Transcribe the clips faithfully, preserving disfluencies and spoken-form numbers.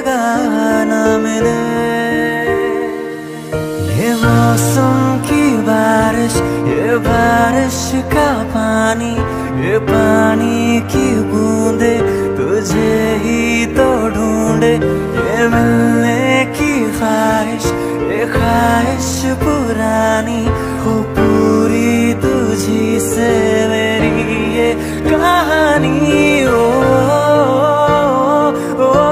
जगह ना मिले। ये मौसम की बारिश, ये बारिश का पानी, ये पानी की बूंदे तुझे ही तो ढूंढे। ये मिलने की ख्वाहिश, ये ख्वाहिश पुरानी हो पूरी तुझी से मेरी ये कहानी। ओ, ओ, ओ,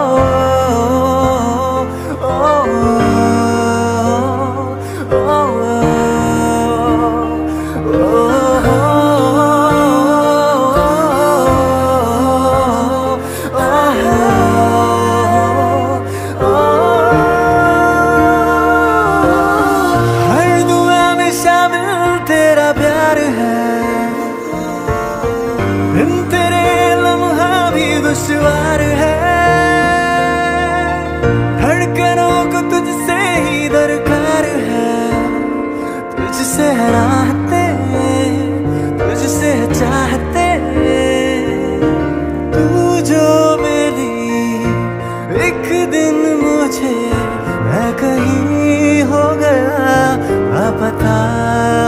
तेरा प्यार है, बिन तेरे लम्हा भी दुश्वार है। धड़कनों को तुझसे ही दरकार है, तुझसे राहते, तुझसे चाहते। तू जो मिली एक दिन मुझे, मैं कहीं हो गया पता।